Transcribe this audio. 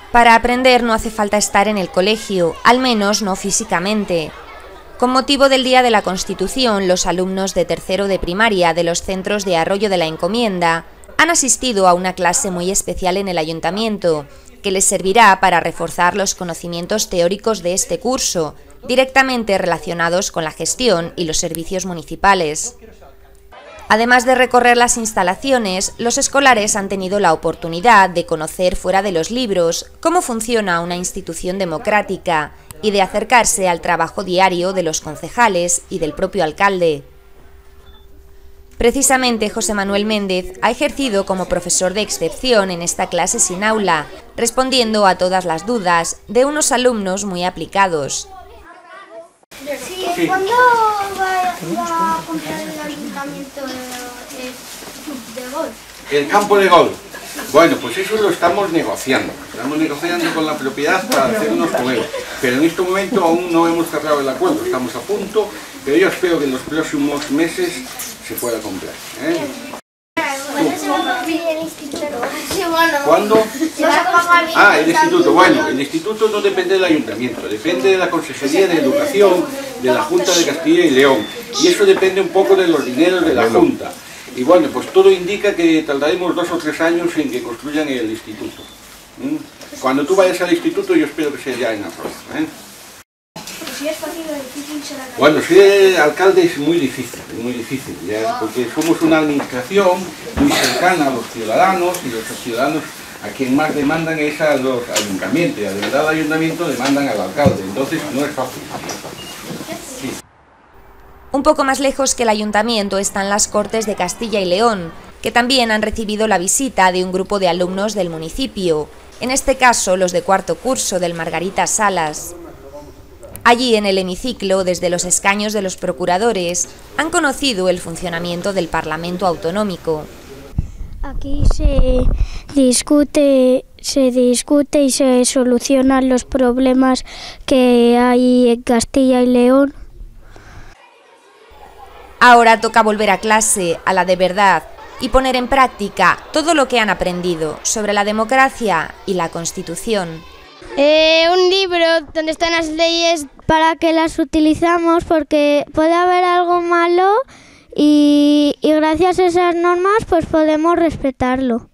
Para aprender no hace falta estar en el colegio, al menos no físicamente. Con motivo del Día de la Constitución, los alumnos de tercero de primaria de los centros de Arroyo de la Encomienda han asistido a una clase muy especial en el ayuntamiento, que les servirá para reforzar los conocimientos teóricos de este curso, directamente relacionados con la gestión y los servicios municipales. Además de recorrer las instalaciones, los escolares han tenido la oportunidad de conocer fuera de los libros cómo funciona una institución democrática y de acercarse al trabajo diario de los concejales y del propio alcalde. Precisamente José Manuel Méndez ha ejercido como profesor de excepción en esta clase sin aula, respondiendo a todas las dudas de unos alumnos muy aplicados. Sí. ¿Cuándo va a comprar el ayuntamiento de golf? El campo de golf. Bueno, pues eso lo estamos negociando. Estamos negociando con la propiedad para hacernos con él. Pero en este momento aún no hemos cerrado el acuerdo. Estamos a punto, pero yo espero que en los próximos meses se pueda comprar. ¿Cuándo? El instituto. Bueno, el instituto no depende del ayuntamiento, depende de la Consejería de Educación de la Junta de Castilla y León. Y eso depende un poco de los dineros de la Junta. Y bueno, pues todo indica que tardaremos 2 o 3 años en que construyan el instituto. Cuando tú vayas al instituto yo espero que sea ya en Arroyo. Bueno, ser alcalde es muy difícil, ¿ya? Porque somos una administración muy cercana a los ciudadanos y los ciudadanos a quien más demandan es a los ayuntamientos, y de verdad al ayuntamiento demandan al alcalde, entonces no es fácil. Sí. Un poco más lejos que el ayuntamiento están las Cortes de Castilla y León, que también han recibido la visita de un grupo de alumnos del municipio, en este caso los de cuarto curso del Margarita Salas. Allí en el hemiciclo, desde los escaños de los procuradores, han conocido el funcionamiento del Parlamento Autonómico. Aquí se discute y se solucionan los problemas que hay en Castilla y León. Ahora toca volver a clase, a la de verdad, y poner en práctica todo lo que han aprendido sobre la democracia y la Constitución. Un libro donde están las leyes para que las utilizamos, porque puede haber algo malo y gracias a esas normas pues podemos respetarlo.